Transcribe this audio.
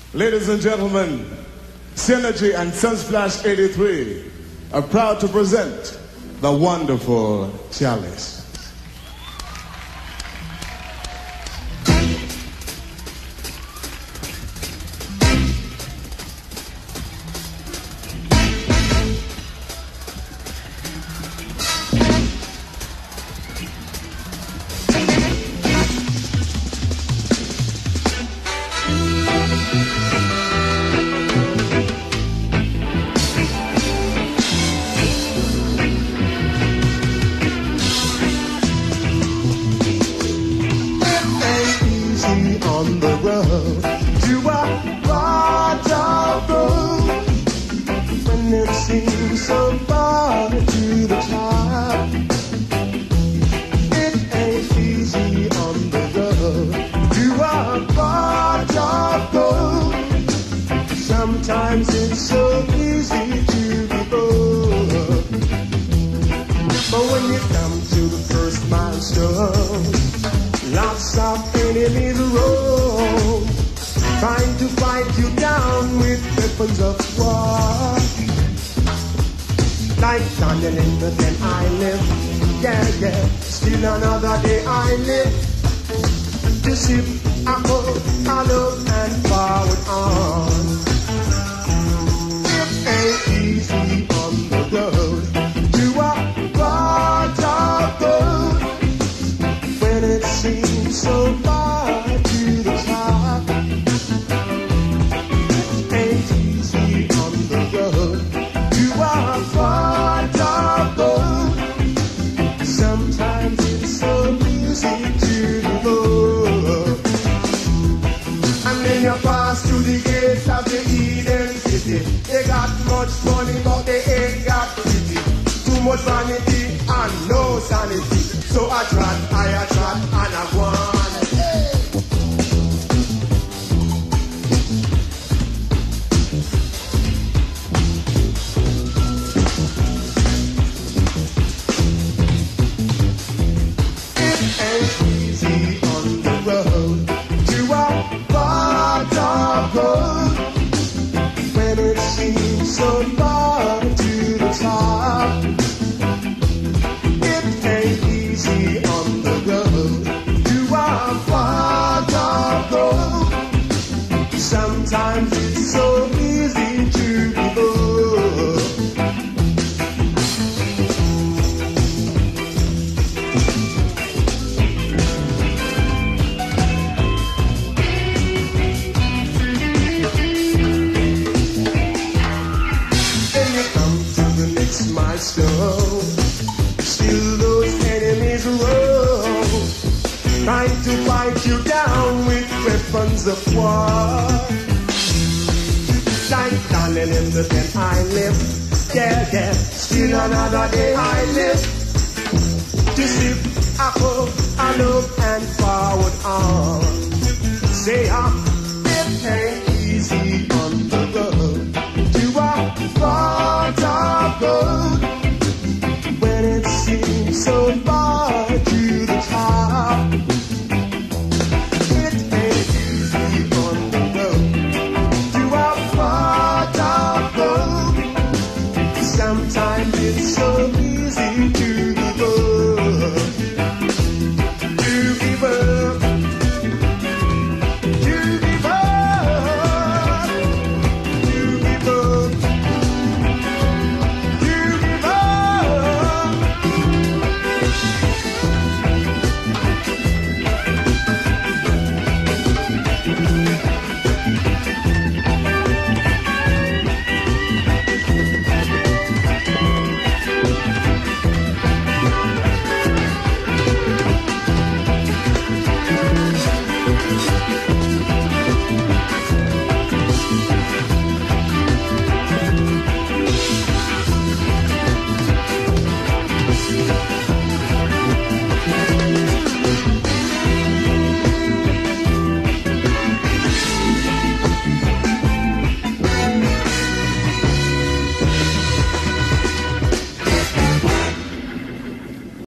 Ladies and gentlemen, Synergy and Sunsplash 83 are proud to present the wonderful Chalice. On the road to a part of road when it seems so far to the top. It ain't easy on the road to a part of road. Sometimes it's so easy to be bold, but when you come to the first milestone, lots of enemies roam, trying to fight you down with weapons of war. Like Daniel in the den I live, yeah, still another day I live. To sip, apple, hollow, and forward on. It ain't easy on the road to a part of gold. It seems so far to the top. Ain't easy on the road to a part of gold. Sometimes it's so easy to go. And then you pass through the gates of the Eden City. They got much money, but they ain't got pity. Too much vanity and no sanity. So I trot, and I won. It ain't easy on the road to a part of gold when it seems so far to the top. It ain't easy on the road to a part of gold. Sometimes it's so easy to be bold. Then you come to the next milestone. Still those enemies roam, trying to fight you down with weapons of war. Like Daniel in the den I live, yeah, still another day I live. To sip, apple, I look and forward on. Say